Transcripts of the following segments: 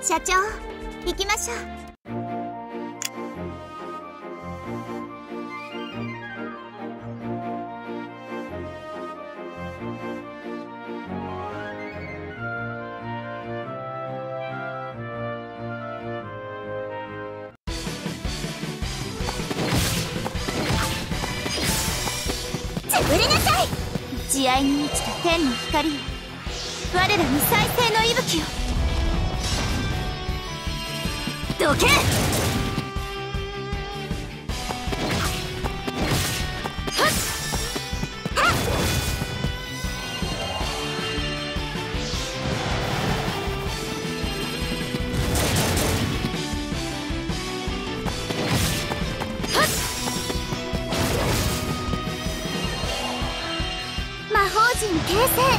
社長、行きましょう。潰れなさい。慈愛に満ちた天の光よ、我らに再生の息吹を。どけ。魔法陣形成。いっけ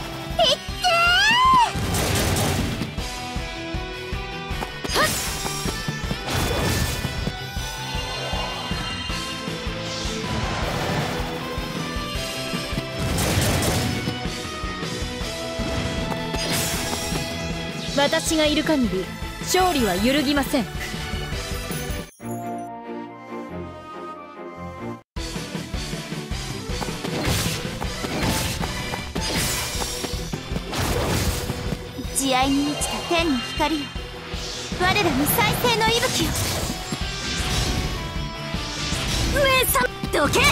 ー。私がいる限り勝利は揺るぎません。 慈愛に満ちた天の光よ、我らに再生の息吹を。上様、どけ。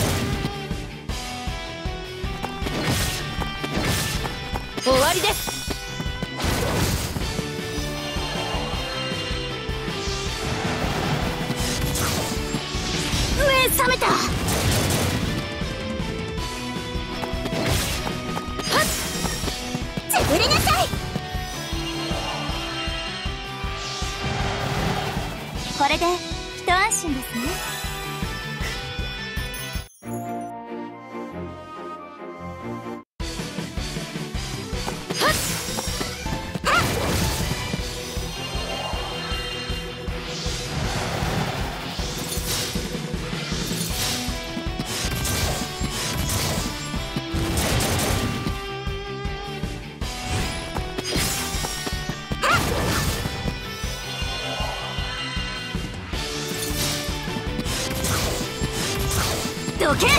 終わりです。 上冷めた。潰れなさい。これで一安心ですね。どけ。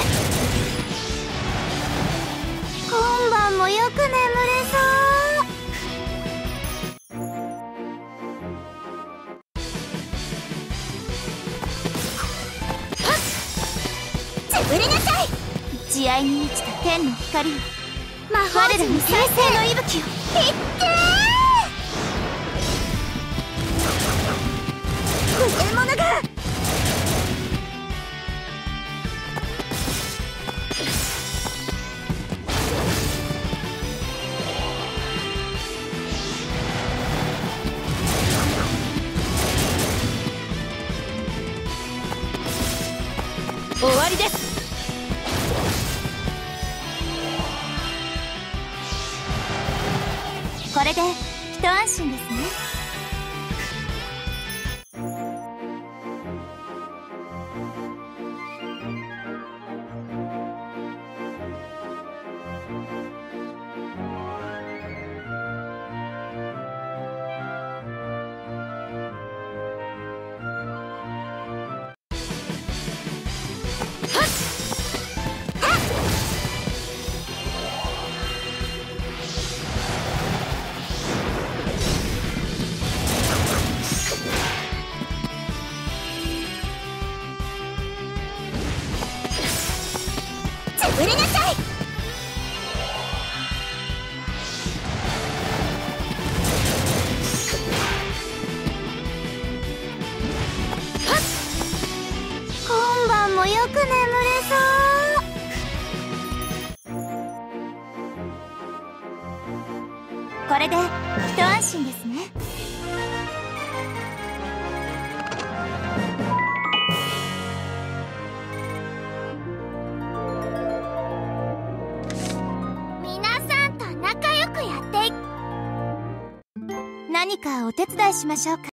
今晩もよく眠れそう。潰れなさい。慈愛に満ちた天の光よ、魔法陣に再生の息吹を。いっけー。不正者が。 終わりです。 これで一安心ですね。潰れなさい。今晩もよく眠れそう。これで一安心ですね。何かお手伝いしましょうか。